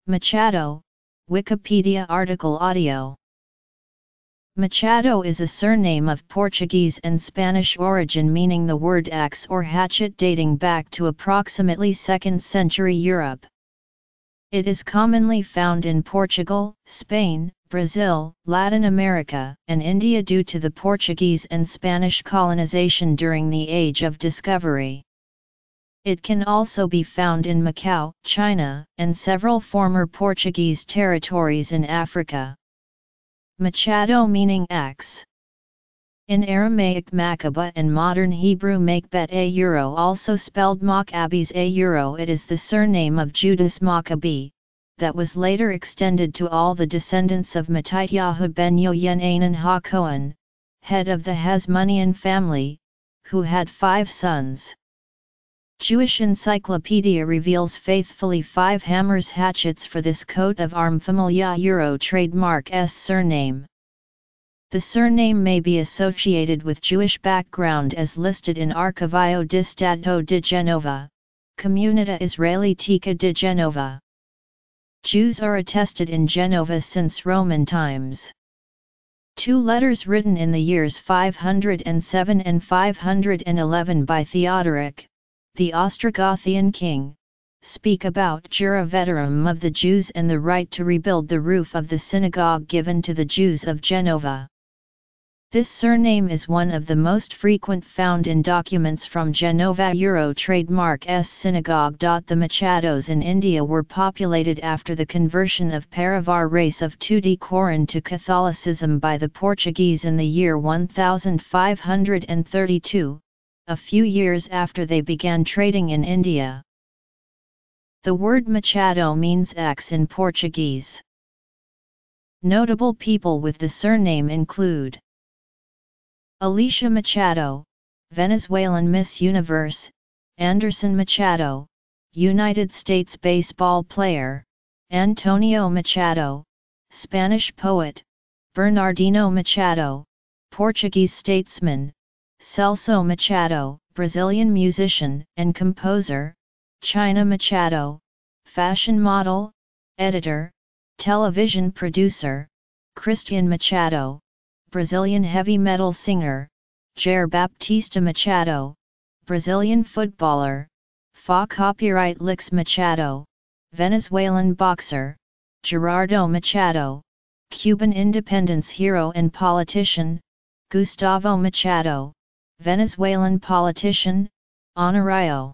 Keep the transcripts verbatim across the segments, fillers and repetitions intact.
Machado, Wikipedia article audio. Machado is a surname of Portuguese and Spanish origin meaning the word axe or hatchet dating back to approximately second century Europe. It is commonly found in Portugal, Spain, Brazil, Latin America, and India due to the Portuguese and Spanish colonization during the Age of Discovery. It can also be found in Macau, China, and several former Portuguese territories in Africa. Machado meaning axe. In Aramaic Makaba and modern Hebrew Makbet a euro also spelled Maccabees a euro, it is the surname of Judas Maccabee, that was later extended to all the descendants of Mattityahu ben Yohanan HaKohen, head of the Hasmonean family, who had five sons. Jewish Encyclopedia reveals faithfully five hammers hatchets for this coat of arm familia euro trademark s surname. The surname may be associated with Jewish background as listed in Archivio di Stato di Genova, Comunità Israelitica di Genova. Jews are attested in Genova since Roman times. Two letters written in the years five hundred seven and five hundred eleven by Theodoric, the Ostrogothian king, speak about jura veterum of the Jews and the right to rebuild the roof of the synagogue given to the Jews of Genova. This surname is one of the most frequent found in documents from Genova Euro trademark S synagogue. The Machados in India were populated after the conversion of Paravar race of Tuticorin to Catholicism by the Portuguese in the year one thousand five hundred thirty-two. A few years after they began trading in India. The word Machado means axe in Portuguese. Notable people with the surname include Alicia Machado, Venezuelan Miss Universe, Anderson Machado, United States baseball player, Antonio Machado, Spanish poet, Bernardino Machado, Portuguese statesman, Celso Machado, Brazilian musician and composer, China Machado, fashion model, editor, television producer, Christian Machado, Brazilian heavy metal singer, Jair Baptista Machado, Brazilian footballer, F A Copyright Lix Machado, Venezuelan boxer, Gerardo Machado, Cuban independence hero and politician, Gustavo Machado, Venezuelan politician, Honorario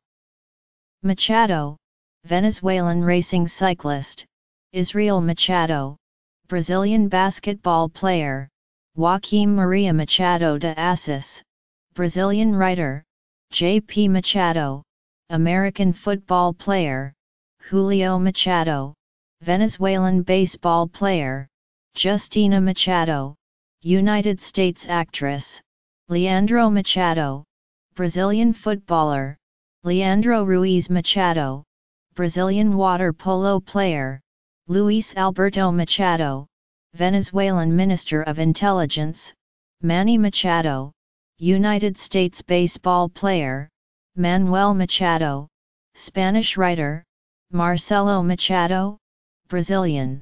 Machado, Venezuelan racing cyclist, Israel Machado, Brazilian basketball player, Joaquim Maria Machado de Assis, Brazilian writer, J P Machado, American football player, Julio Machado, Venezuelan baseball player, Justina Machado, United States actress, Leandro Machado, Brazilian footballer, Leandro Ruiz Machado, Brazilian water polo player, Luis Alberto Machado, Venezuelan Minister of Intelligence, Manny Machado, United States baseball player, Manuel Machado, Spanish writer, Marcelo Machado, Brazilian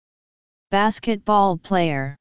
basketball player,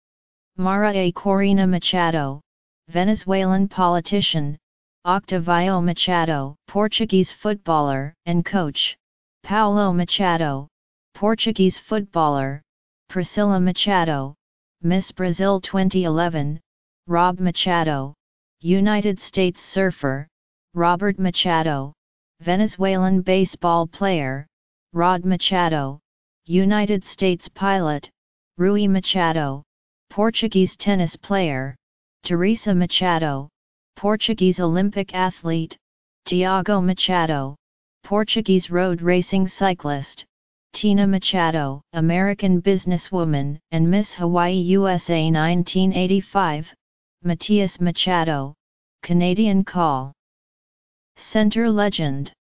Mara A. Corina Machado, Venezuelan politician, Octavio Machado, Portuguese footballer and coach, Paulo Machado, Portuguese footballer, Priscila Machado, Miss Brazil twenty eleven, Rob Machado, United States surfer, Robert Machado, Venezuelan baseball player, Rod Machado, United States pilot, Rui Machado, Portuguese tennis player, Teresa Machado, Portuguese Olympic athlete, Tiago Machado, Portuguese road racing cyclist, Tina Machado, American businesswoman and Miss Hawaii U S A nineteen eighty-five, Matias Machado, Canadian call center legend.